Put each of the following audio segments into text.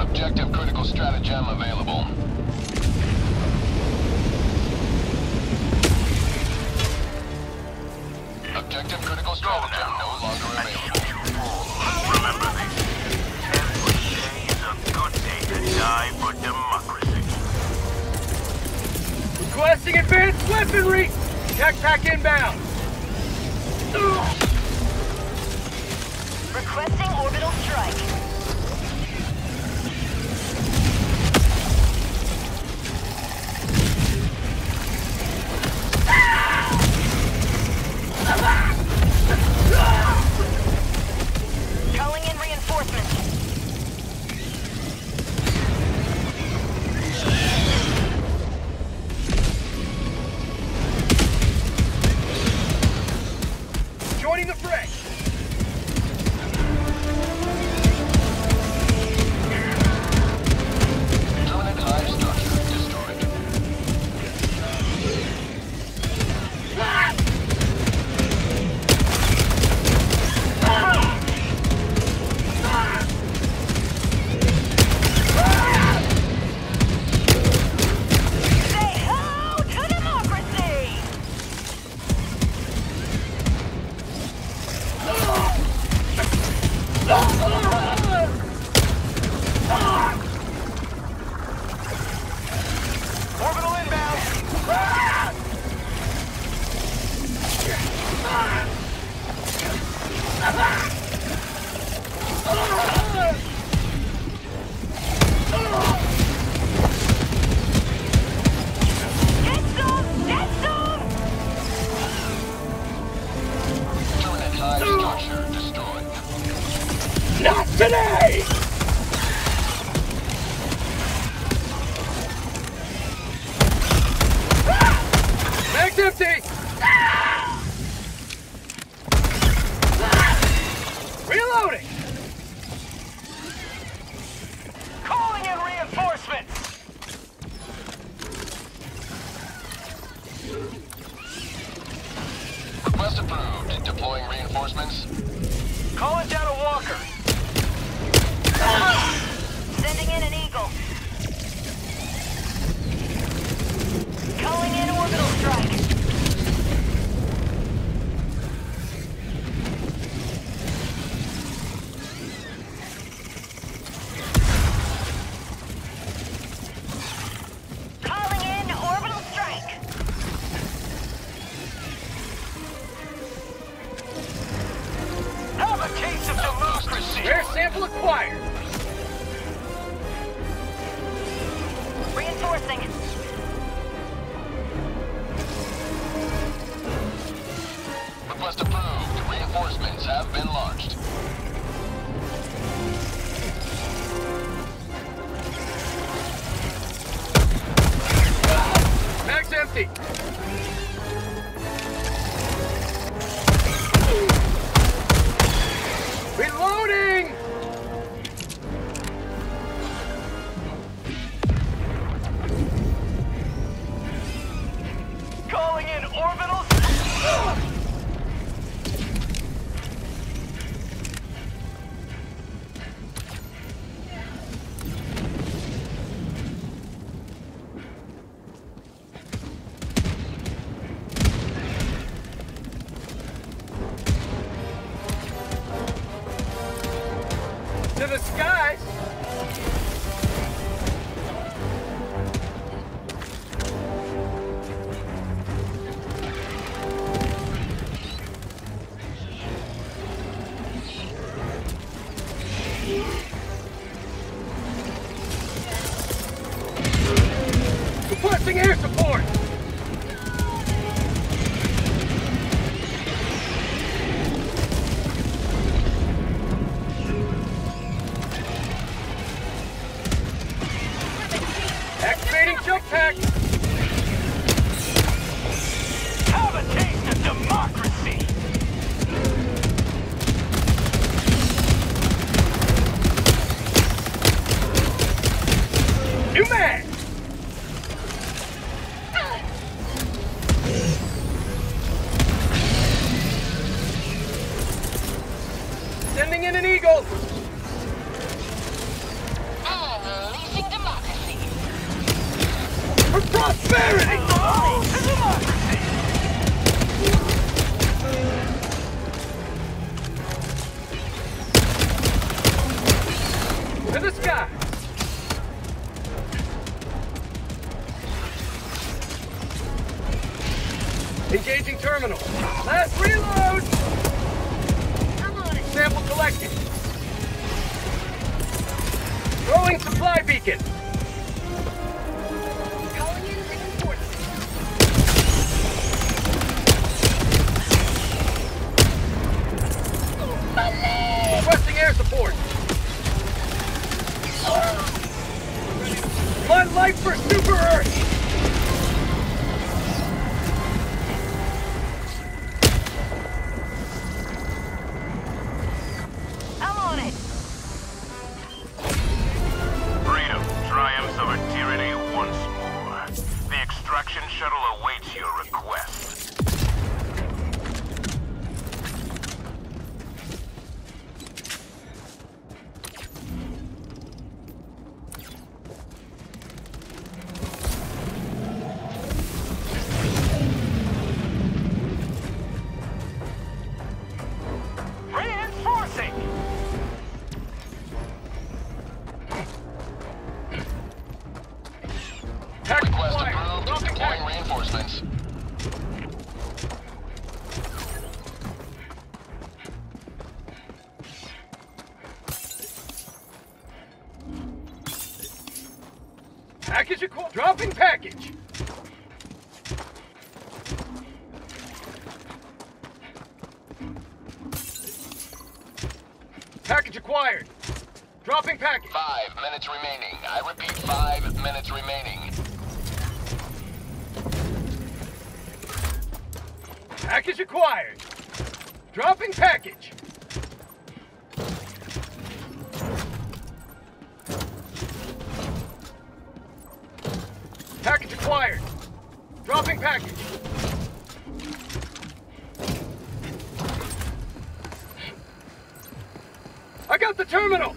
Objective critical stratagem available. Objective critical stratagem no longer available. Remember this. 10th is a good day to die for democracy. Requesting advanced weaponry! Jetpack inbound! Requesting orbital strike. Calling in reinforcements. Joining the fray! Permanent hive structure destroyed. Say ho to democracy! Orbital inbound! Get some! Get some! Permanent hive structure destroyed. Not today! Mag's empty! Reloading! Calling in reinforcements! Request approved. Deploying reinforcements. Calling down a walker. Sending in an eagle. Calling in orbital strike. Calling in orbital strike. Have a taste of democracy! Rare sample acquired! Reinforcing. Request approved. Reinforcements have been launched. Mag's empty! Reloading! Calling in orbital... To the skies! Requesting air support! Activating jump pack! Have a taste of democracy! New mag! Sending in an eagle! For prosperity! To the sky! Engaging terminal. Last reload! I'm on it. Sample collected. Throwing supply beacon. Calling in reinforcements. Requesting air support. My life for Super Earth! I'm on it. Freedom triumphs over tyranny once more. The extraction shuttle awaits your request. Reinforcing! Tech Request acquired. approved. Dropping Deploying tech. reinforcements. Package acquired. Dropping package. Package acquired. Dropping package. 5 minutes remaining. I repeat, 5 minutes remaining. Package acquired. Dropping package. Package acquired. Dropping package. I got the terminal.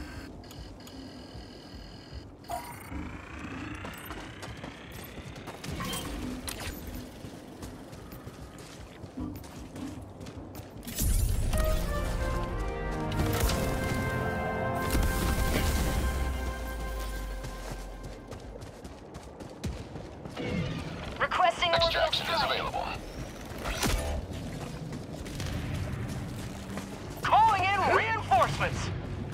Requesting orbital Extraction is strike. available. Calling in reinforcements!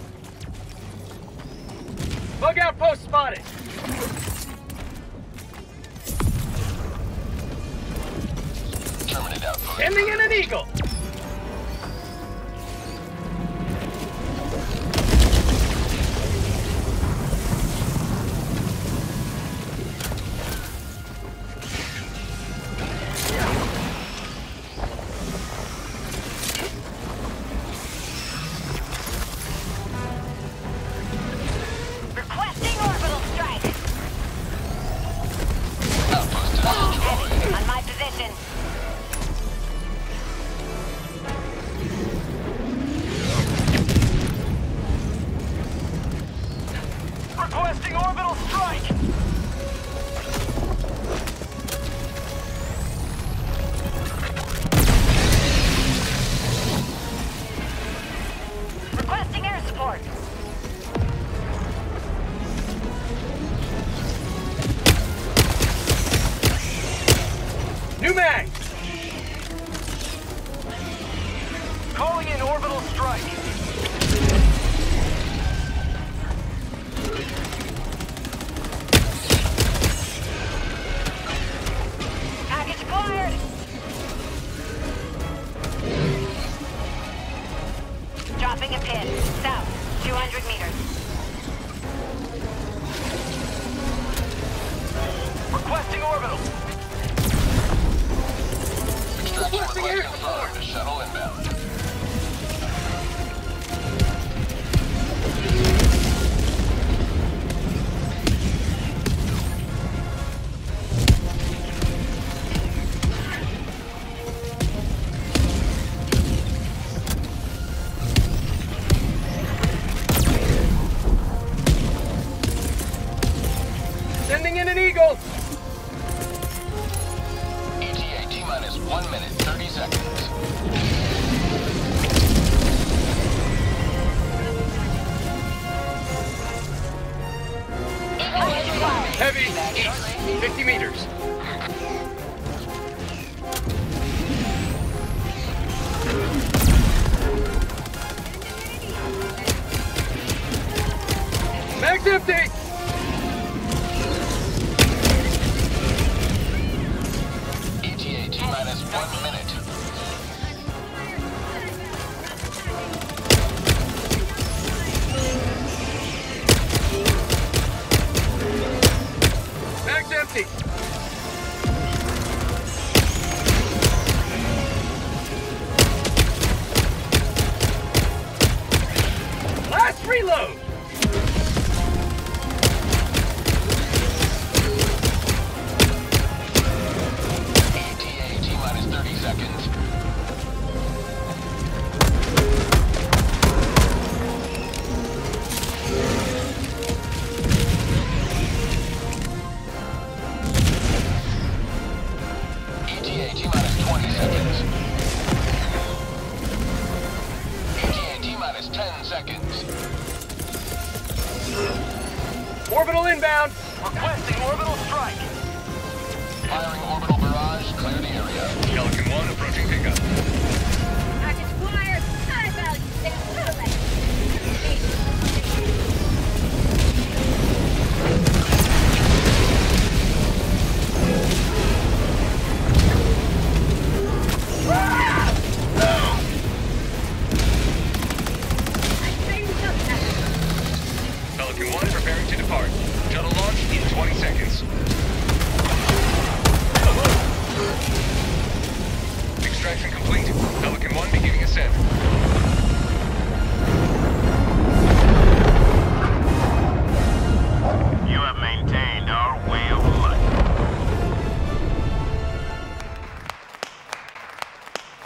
Bug outpost spotted. Terminate outpost. Sending in an eagle. Requesting orbital strike. Outpost is destroyed. On my position. Requesting orbital strike! Requesting air support. New mag. Calling in orbital strike! Package acquired. Dropping a pin. South. 200 meters. Requesting orbital! Extraction Requesting air request support. confirmed. Shuttle inbound. Sending in an eagle. 1 minute, 30 seconds. Heavy, east, 50 meters. Mag's empty! ETA T-minus 1 minute. Mag's empty! Last reload! ETA T-minus 30 seconds. ETA T-minus 20 seconds. ETA T-minus 10 seconds. Orbital inbound! Requesting orbital strike. Firing orbital barrage, clear the area. Pelican 1 approaching pickup.